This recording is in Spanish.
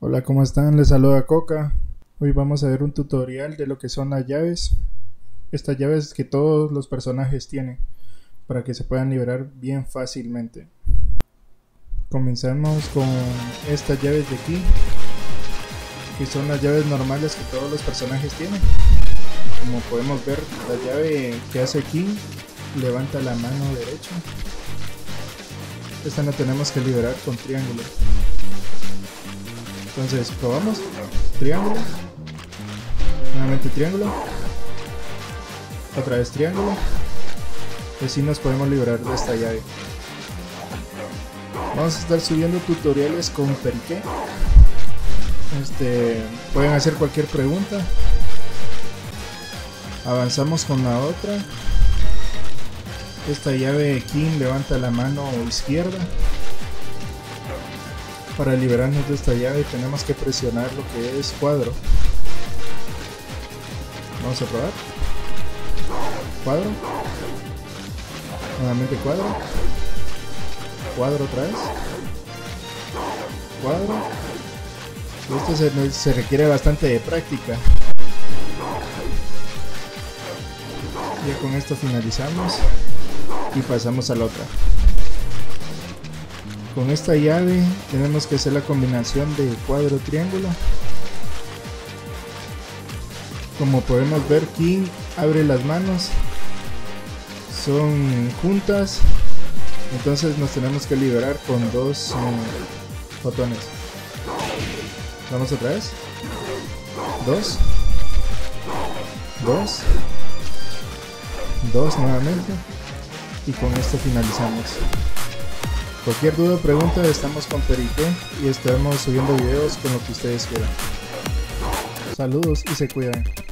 Hola, ¿cómo están? Les saluda Coca. Hoy vamos a ver un tutorial de lo que son las llaves. Estas llaves que todos los personajes tienen para que se puedan liberar bien fácilmente. Comenzamos con estas llaves de aquí, que son las llaves normales que todos los personajes tienen. Como podemos ver, la llave que hace King levanta la mano derecha. Esta no tenemos que liberar con triángulo. Entonces probamos, triángulo, nuevamente triángulo, otra vez triángulo, y así nos podemos liberar de esta llave. Vamos a estar subiendo tutoriales con Periqué. Pueden hacer cualquier pregunta. Avanzamos con la otra. Esta llave King levanta la mano izquierda. Para liberarnos de esta llave tenemos que presionar lo que es cuadro. Vamos a probar. Cuadro. Nuevamente cuadro. Cuadro otra vez. Cuadro. Esto se requiere bastante de práctica. Ya con esto finalizamos y pasamos a la otra. Con esta llave tenemos que hacer la combinación de cuadro triángulo. Como podemos ver, King abre las manos, son juntas, entonces nos tenemos que liberar con dos botones. Vamos otra vez. Dos nuevamente, y con esto finalizamos. Cualquier duda o pregunta, estamos con Periqué y estaremos subiendo videos con lo que ustedes quieran. Saludos y se cuidan.